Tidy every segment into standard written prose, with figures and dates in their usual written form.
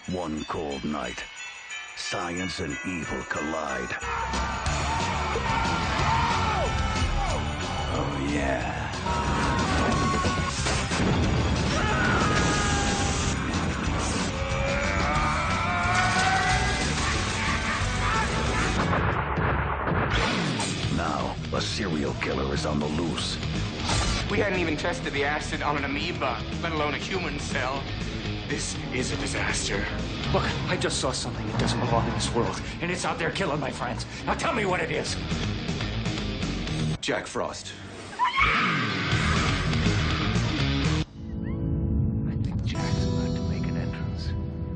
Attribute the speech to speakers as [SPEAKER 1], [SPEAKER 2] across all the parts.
[SPEAKER 1] One cold night, science and evil collide. Oh, yeah. Now, a serial killer is on the loose.
[SPEAKER 2] We hadn't even tested the acid on an amoeba, let alone a human cell. This is a disaster.
[SPEAKER 3] Look, I just saw something that doesn't belong in this world, and it's out there killing my friends. Now tell me what it is.
[SPEAKER 4] Jack Frost.
[SPEAKER 3] I think Jack's about to make an entrance.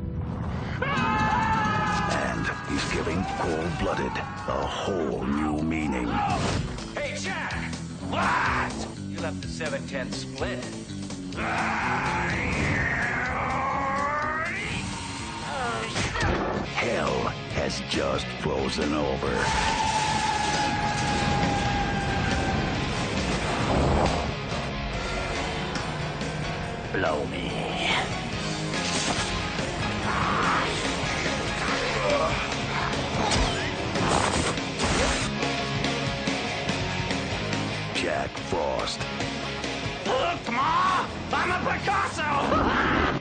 [SPEAKER 1] And he's giving Cold-Blooded a whole new meaning.
[SPEAKER 3] Hey, Jack! What? You left the 7-10 split.
[SPEAKER 1] Hell has just frozen over. Blow me. Jack Frost.
[SPEAKER 3] Look, Ma! I'm a Picasso!